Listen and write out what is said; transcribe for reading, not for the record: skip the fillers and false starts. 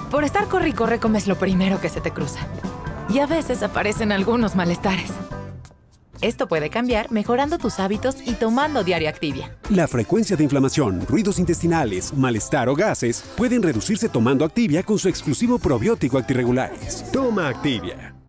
Por estar corre y corre comes lo primero que se te cruza. Y a veces aparecen algunos malestares. Esto puede cambiar mejorando tus hábitos y tomando diario Activia. La frecuencia de inflamación, ruidos intestinales, malestar o gases pueden reducirse tomando Activia con su exclusivo probiótico Actirregulares. Toma Activia.